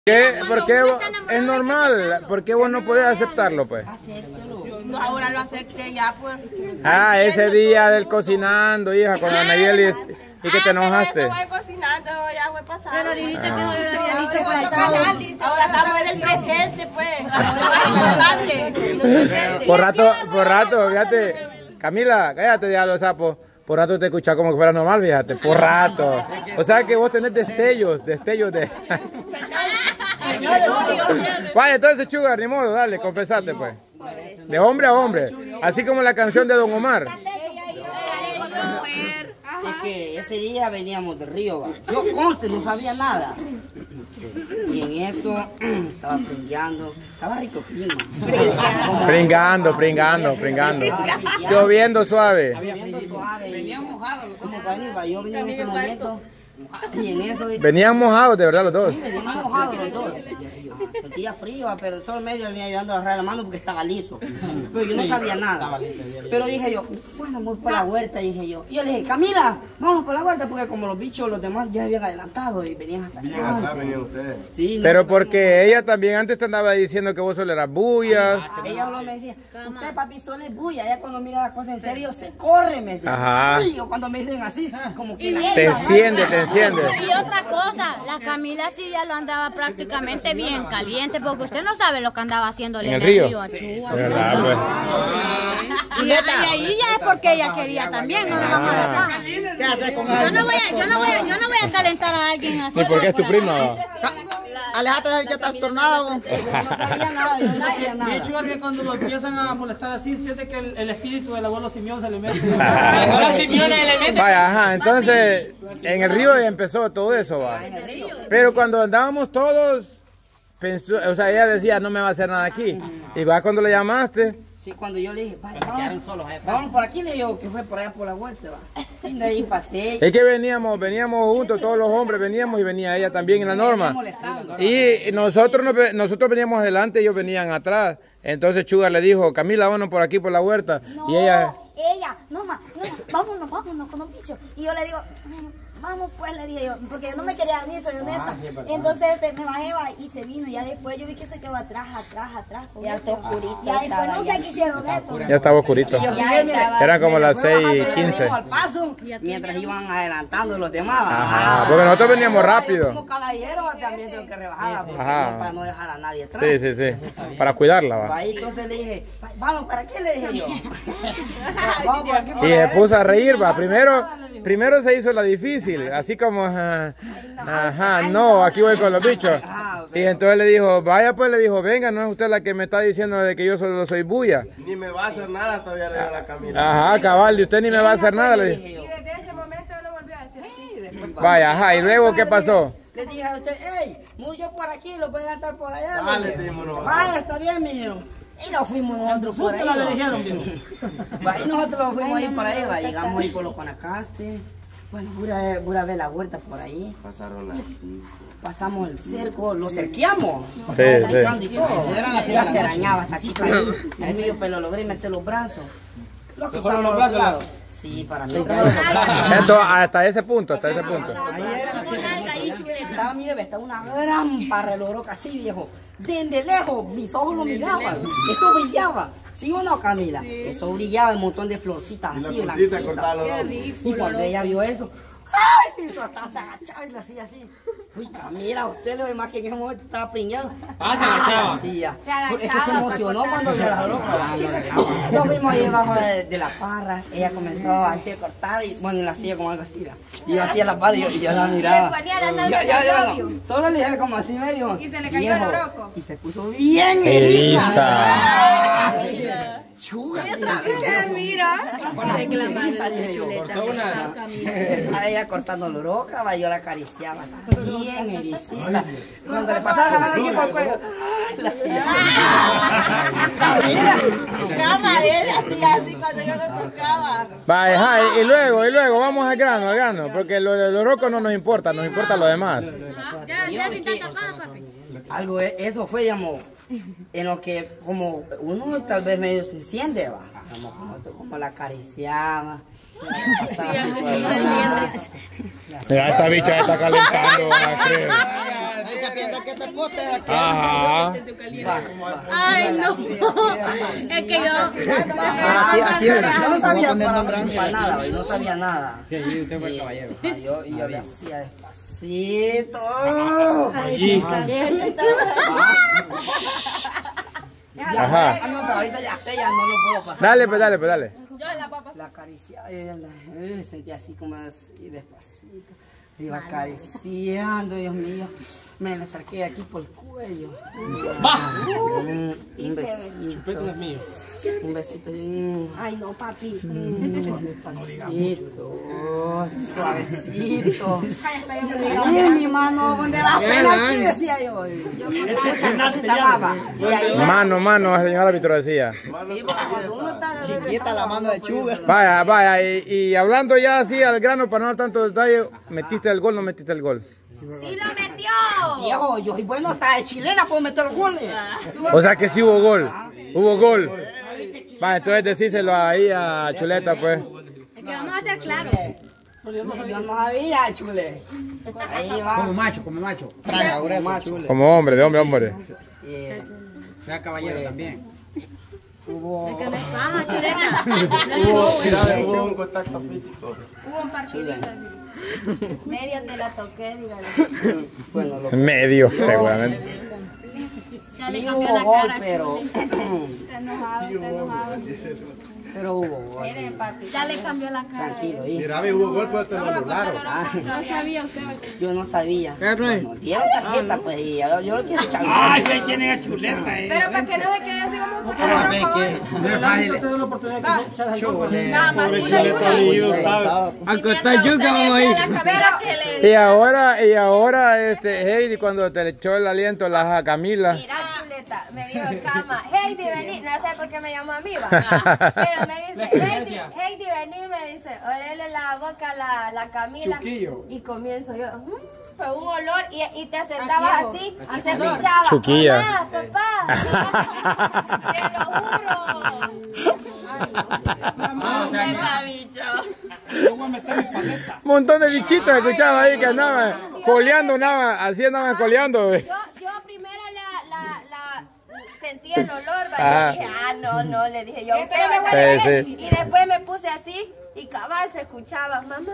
¿Por qué es normal? ¿Por qué vos no podés aceptarlo, pues? No, ahora lo acepté ya, pues. Ah, ese día del cocinando, hija, con la Nayeli y que te enojaste. Eso voy cocinando, ya fue pasado. Pero dijiste que no le había dicho para el Ahora estamos en el presente, pues. Por rato, fíjate. Camila, cállate ya los sapos. Por rato te escuchaba como que fuera normal, fíjate. Por rato. O sea que vos tenés destellos de... Vaya, entonces, Sugar, ni modo, dale, confesate, pues. De hombre a hombre. Así como la canción de Don Omar. Es que ese día veníamos del río, va. Yo, conste, no sabía nada. Y en eso estaba pringueando. Estaba rico primo. Pringando. Lloviendo suave. Lloviendo suave. Venía mojado. Como para yo venía en ese momento. Y en eso... Venían mojados, de verdad, los dos. Sí, venían mojados los dos. Sentía frío, pero solo medio venía ayudando a agarrar la mano porque estaba liso. Pero yo no sabía nada. Pero dije yo, bueno, vamos por la huerta, dije yo. Y yo le dije, Camila, vamos por la huerta, porque como los bichos, los demás ya habían adelantado y venían hasta allá. Venían ustedes. Sí, no, Pero porque ella también antes te andaba diciendo que vos solo eras bullas. Ella solo me decía, usted papi solo es bulla. Ella cuando mira las cosas en serio se corre, me decía. Ajá. Y yo cuando me dicen así, como que... Te enciende. Y otra cosa, la Camila sí ya lo andaba prácticamente bien caliente, porque usted no sabe lo que andaba haciéndole en el río. a Chua. De verdad, pues. Y ahí ya es porque ella quería también, no le vamos a dejar. ¿Qué haces con Yo no voy a calentar a alguien así. ¿Y por qué es tu prima? Alejate de esa trastornada, no sabía nada, yo no sabía nada. De hecho, es que cuando lo empiezan a molestar así, siente que el espíritu del abuelo Simeón se le mete. Vaya, ajá, entonces en el río empezó todo eso, va. Pero cuando andábamos todos, pensó, o sea, ella decía, no me va a hacer nada aquí. Y va cuando le llamaste. Sí, cuando yo le dije, vamos por aquí, le digo que fue por allá por la vuelta, va. Y de ahí pasé. Es que veníamos juntos, todos los hombres veníamos y venía ella también en la norma. Y nosotros veníamos adelante, ellos venían atrás. Entonces Sugar le dijo, Camila, vámonos por aquí por la huerta. No, y ella, vámonos con los bichos. Y yo le digo, vamos pues, le dije yo, porque yo no me quería ni, soy honesta. Entonces me bajé y se vino. Ya después yo vi que se quedó atrás. Ya está oscurito. Ya después no sé qué hicieron esto. ya estaba oscurito. Eran como las 6:15. Al paso, mientras iban adelantando los demás. Ajá, porque nosotros veníamos rápido. Como caballero también tengo que rebajar, para no dejar a nadie atrás. Sí, para cuidarla, va. Ahí entonces le dije, vamos, ¿para qué le dije yo? Vamos por aquí, Y se puso a reír, va. Primero se hizo la difícil, así como, no, aquí voy con los bichos. Y entonces le dijo, vaya pues, le dijo, venga, no es usted la que me está diciendo de que yo solo soy bulla. Ni me va a hacer nada todavía le la Camila. Ajá, cabal, y usted ni me va a hacer nada, le dije. Y desde ese momento yo lo volví a decir. Vaya, y luego, ¿qué pasó? Le dije a usted, hey, murió por aquí, lo pueden estar por allá. Dale, tímonos. Vaya, está bien, me dijeron. Y nos fuimos nosotros por ahí. Y nosotros nos fuimos ahí por ahí, llegamos ahí por los Guanacastes. Bueno, voy a ver la huerta por ahí. Pasaron las 5. Pasamos el cerco, lo cerqueamos. Sí. Y todo. Ya se arañaba esta chica ahí. El mío, pero logré meter los brazos. Los cruzamos los brazos. Sí, para mí. Entonces, hasta ese punto. Estaba, mire, estaba una gran parra de loroca así, viejo. Desde lejos, mis ojos lo miraban. Eso brillaba. ¿Sí o no, Camila? Eso brillaba, un montón de florcitas así. Y cuando ella vio eso, ¡ay! Listo, hasta se agachaba y le hacía así. Uy, Camila, usted lo demás que en ese momento estaba pringado. Se agachaba. Sí, ya. Es que se emocionó cuando vio la ropa. Nos fuimos ahí debajo de la parra. Ella comenzó así a cortar y bueno, en la silla como algo así. Y yo hacía la parra y yo la miraba. Le ponía la nalga No, solo le dije como así medio. Y se le cayó el oroco. Y se puso bien eriza. Chuga. Mira. Estaba ella cortando la roca, yo la acariciaba. Bien ericita. Cuando le pasaba la mano aquí por el cuello. ¡Ay, la hacía! Así cuando yo lo tocaba. Vaya, y luego, vamos al grano, porque lo roco no nos importa, nos importa lo demás. Ya sin tanta paja, papi. Algo, eso fue, digamos, en lo que como uno tal vez medio se enciende, va. Como la acariciaba. Mira, esta bicha está calentando, creo. Ella piensa que te potes aquí. Ajá. Ay, no. Es que yo. Yo no sabía para nada, güey, no sabía nada. Sí, usted fue el caballero. Y yo le hacía despacito. Ajá. No, pero ahorita ya sé, ya no lo puedo pasar. Dale, pues dale, pues dale. La acariciaba, sentía así como así, despacito. Le iba acariciando, Dios mío. Me le acerqué aquí por el cuello. Un besito. Un besito. Ay, no, papi. Despacito. Suavecito. Y mi mano, ¿dónde va? Aquí decía yo. Mano, señor árbitro decía. Chiquita la mano de Chuga. Vaya, y hablando ya así al grano para no dar tanto detalle, ¿metiste el gol o no metiste el gol? ¡Sí lo metió! Viejo, yo soy bueno, hasta de chilena puedo meter goles. O sea que sí hubo gol. Hubo gol. Va, entonces decíselo ahí a Chuleta, pues. Es que vamos a ser claros. Yo no sabía, Chule. Ahí va. Como macho. Traga, macho. Como hombre, de hombre. Sea caballero también. Es que no es paja, Chuleta. Hubo un contacto físico. Hubo un partidito. Medio te la toqué, dígale. Bueno, lo Medio, seguramente. Ya le sí cambió hubo la gol, cara. pero hubo gol. Miren, papi, ya le cambió la cara. Tranquilo, Mira, hubo gol, pues te lo anularon. No sabía usted. yo no sabía. Bueno, dieron tarjeta, pues, y yo lo quiero echar. Ay, ahí tiene a Chuleta, Pero para que no se quede así como un Pero a ver que no es fácil. Te doy la oportunidad de que echar el gol. Nada más. Aunque está yuca, vamos a ir. Pero que le Y ahora, Heidi, cuando te echó el aliento a Camila. Mira, Chuleta, me dijo Cama, Heidi, vení, no sé por qué me llamo a mí, va. Pero me dice, Heidi, vení, me dice, olele la boca a la Camila. Y comienzo yo, fue un olor y te acercabas así y se escuchaba. Chuquilla. Papá, te lo juro. Un montón de bichitos escuchaba ahí que andaban coleando, así andaban coleando. Yo primero sentí el olor, ¿vale? Y dije, no, le dije yo, usted me huele bien. Sí. Y después me puse así y cabal se escuchaba, mamá,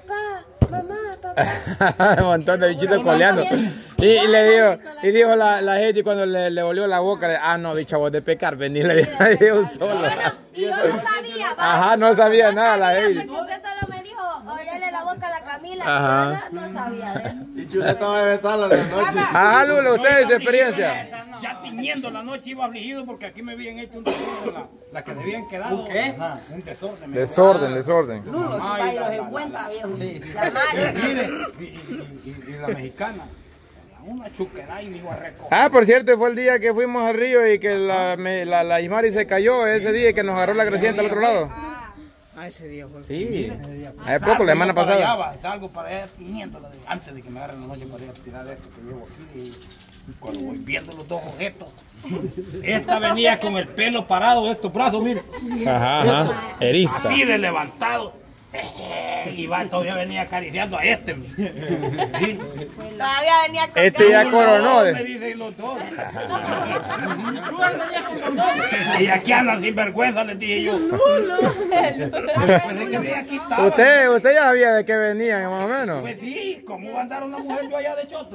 papá. Un montón de bichitos coleando. Y dijo la gente cuando le volvió la boca, no, bicha, vos de pecar, vení, le dijo un solo. Y yo no sabía, ¿vale? Ajá, no sabía nada la gente. Porque usted solo me dijo, olele la boca a la Camila. Ajá. Y yo no sabía de eso. Y Chuleta va a besarla en la noche. Ajá, Lulo, usted su experiencia. Ya tiñendo la noche iba afligido porque aquí me habían hecho un desorden, la que debían quedar. ¿Un qué? Ajá, un desorden. Desorden. Lulo, si va y los encuentra, viejo. Mire, y la mexicana, una chuquera y me iba a recoger. Por cierto, fue el día que fuimos al río y que la Ismari se cayó, ese día que nos agarró la creciente al otro lado. Ese día fue. Sí, hace poco, la semana pasada. Salgo para allá tiñéndola antes de que me agarren la noche para ir a tirar esto que llevo aquí. Y cuando voy viendo los dos objetos, esta venía con el pelo parado de estos brazos, mire. Ajá, eriza. Así de levantado. Y va, todavía venía acariciando a este. ¿Sí? Todavía venía con Ya coronó. Me dicen los dos. Y aquí andan sin vergüenza, les dije yo. Usted ya sabía de qué venían, más o menos. Pues sí, ¿cómo va a andar una mujer yo allá de choto?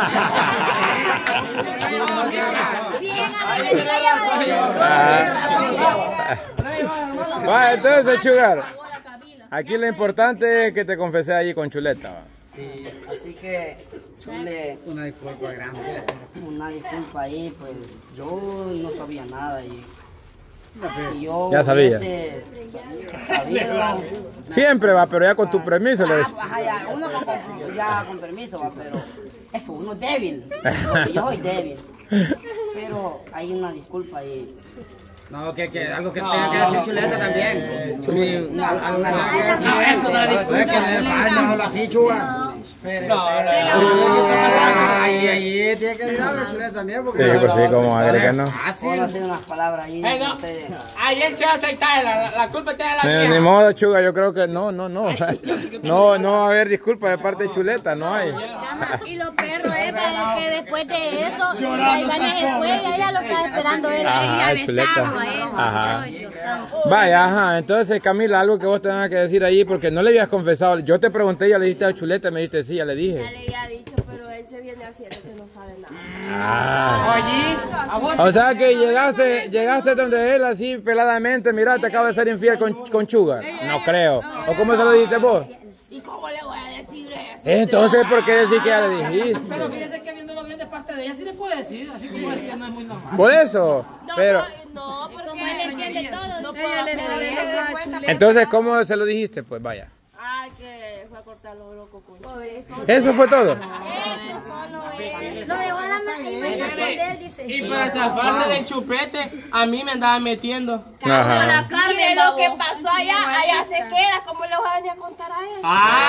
Va, entonces, Chugar, aquí lo importante es que te confesé allí con Chuleta. ¿Va? Sí, así que, Chule, Una disculpa grande. una disculpa ahí, pues yo no sabía nada y si yo Ya sabía. hubiese sabido, Siempre va, pero ya con tu permiso le decía. ya, uno ya con permiso va, pero es que uno es débil, porque yo soy débil, pero hay una disculpa ahí. No, que algo que tenga que decir Chuleta también. No, No, eso no es disculpa. Es que déjalo así, Chuga. Ay, tiene que ayudarme Chuleta también. Sí, pues sí, como a ver que no. Puedo hacer unas palabras ahí. No sé. Ahí él se va a aceptar, la culpa tiene la Ni mía. modo, Chuga, yo creo que no. No va a haber disculpas de parte de Chuleta, no hay. Y lo perro es que después de eso, Ibáñez se fue y ella lo está esperando él. Ajá, Y a besarlo a él. Ajá. Ay, Dios santo. Vaya, ajá, entonces Camila, algo que vos tengas que decir ahí, porque no le habías confesado. Yo te pregunté, ya le dijiste a Chuleta, me dijiste sí, ya le dije. Ya le había dicho, pero él se viene haciendo que no sabe nada. O sea que llegaste donde él así peladamente, mira, te acabo de ser infiel con Chuga. No creo. ¿O cómo se lo dijiste vos? ¿Y cómo le voy a decir eso? Entonces, ¿por qué decir que ya le dijiste? Pero fíjese que viéndolo bien de parte de ella, sí le puede decir, así como es que no es muy normal. Por eso, pero... No, porque Como él entiende todo, no no puedo hacer eso. Entonces, ¿cómo se lo dijiste? Pues vaya. Ay, que fue a cortar los locos con ¿Eso fue todo? Lo dejó a la imaginación de él, dice. Y para zafarse del chupete, a mí me andaba metiendo. Ajá. Carmen, lo que pasó allá se queda, ¿cómo le voy a venir a contar a él?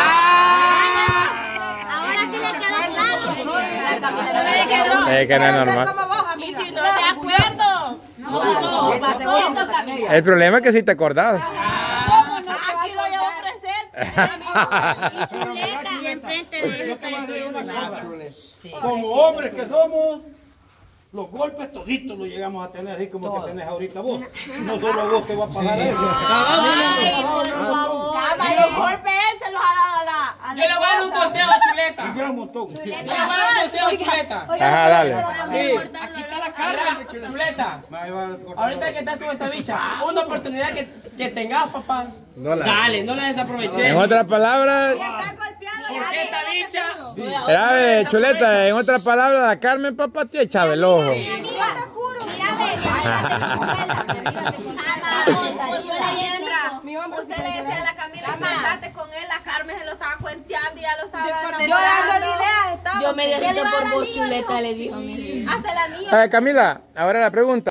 ahora sí le queda claro. La Camila no le quedó. Es que no es normal. Como vos, a mí si no de acuerdo. No pasó eso, Camila. El problema es que sí te acordás. ¿Cómo no? Aquí lo llevo presente. Y Chuleta, y enfrente de él. Yo te voy a decir una cosa. Como hombres que somos, los golpes toditos los llegamos a tener así como que tenés ahorita vos. No solo vos te va a pagar eso. Ay, por favor. Los golpes él se los ha dado a la... Yo le voy a dar un consejo a Chuleta. Un gran montón. Le voy a dar un consejo a Chuleta. Ajá, dale. Aquí está la cara, Chuleta. Ahorita que estás con esta bicha, una oportunidad que tengas, papá. Dale, no la desaproveché. En otras palabras, Porque esta bicha... era Chuleta, en otras palabras, la Carmen papá te ha echado el ojo. Usted le decía a la Camila, pasaste con él, la Carmen se lo estaba cuenteando y ya lo estaba Yo dando la idea. Yo me derrito por vos, Chuleta, le digo. Hasta la niña. Camila, ahora la pregunta.